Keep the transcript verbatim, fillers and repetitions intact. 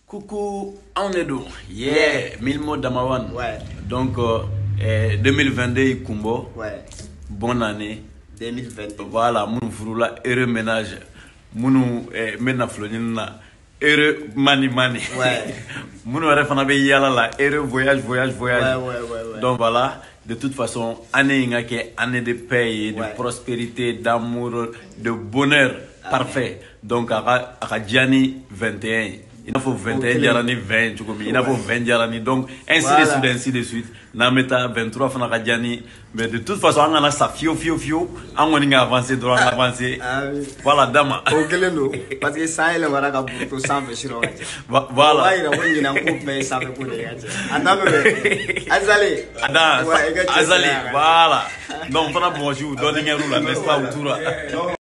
Coucou, on est d'où? Yeah, mille mots d'Amawan. Ouais. Donc, euh, deux mille vingt-deux, Kumbo. Ouais. Bonne année. deux mille vingt. Voilà, mon frula, heureux ménage. Mon mena flonina, heureux mani mani. Ouais. Mon refana be yala la, heureux voyage, voyage, voyage. Ouais, ouais, ouais, ouais. Donc voilà, de toute façon, année ingake, année de paix, de Ouais. prospérité, d'amour, de bonheur parfait. Donc, à Gianni vingt et un. Il faut vingt et un jarani vingt, il faut vingt jarani. Donc, ainsi Voilà. de suite, ainsi de suite. Nameta vingt-trois fana Gianni. Mais de toute façon, on a ça fio, fio, fio. On a avancé, droit, avancé. Ah oui. Voilà, dama. Ok, nous. Parce que ça, il est vraiment pour tout ça, monsieur. Voilà. Il a un coup, mais ça fait pour les gars. Attends, Azali. Azali, voilà. Donc, on a bonjour, donnez-nous la n'est-ce pas, autour.